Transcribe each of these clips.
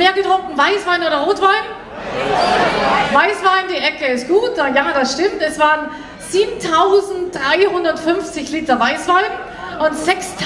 Mehr getrunken, Weißwein oder Rotwein? Weißwein, die Ecke ist gut, ja, das stimmt. Es waren 7.350 Liter Weißwein und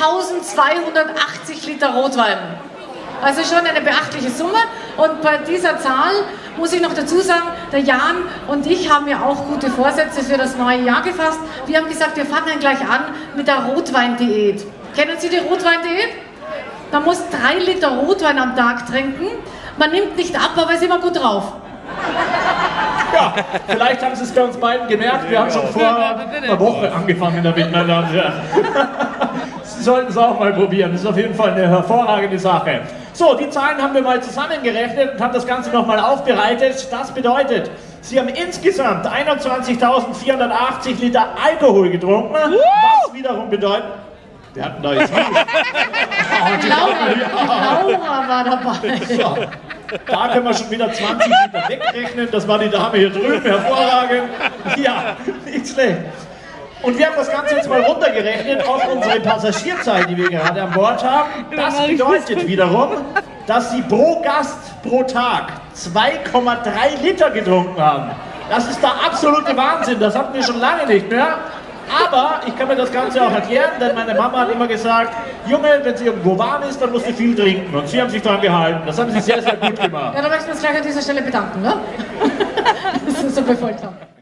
6.280 Liter Rotwein. Also schon eine beachtliche Summe. Und bei dieser Zahl muss ich noch dazu sagen, der Jan und ich haben ja auch gute Vorsätze für das neue Jahr gefasst. Wir haben gesagt, wir fangen gleich an mit der Rotweindiät. Kennen Sie die Rotweindiät? Man muss 3 Liter Rotwein am Tag trinken. Man nimmt nicht ab, aber ist immer gut drauf. Ja, vielleicht haben Sie es bei uns beiden gemerkt. Wir haben schon vor einer Woche angefangen damit, meine Damen und Herren. Sie sollten es auch mal probieren. Das ist auf jeden Fall eine hervorragende Sache. So, die Zahlen haben wir mal zusammengerechnet und haben das Ganze nochmal aufbereitet. Das bedeutet, Sie haben insgesamt 21.480 Liter Alkohol getrunken. Was wiederum bedeutet... Wir hatten da jetzt... Laura war dabei. So, da können wir schon wieder 20 Liter wegrechnen. Das war die Dame hier drüben, hervorragend. Ja, nicht schlecht. Und wir haben das Ganze jetzt mal runtergerechnet auf unsere Passagierzeit, die wir gerade an Bord haben. Das bedeutet wiederum, dass Sie pro Gast pro Tag 2,3 Liter getrunken haben. Das ist der absolute Wahnsinn, das hatten wir schon lange nicht mehr. Aber ich kann mir das Ganze auch erklären, denn meine Mama hat immer gesagt, Junge, wenn es irgendwo warm ist, dann musst du viel trinken. Und Sie haben sich daran gehalten. Das haben Sie sehr, sehr gut gemacht. Ja, da möchten wir uns gleich an dieser Stelle bedanken, ne? Dass Sie so befolgt haben.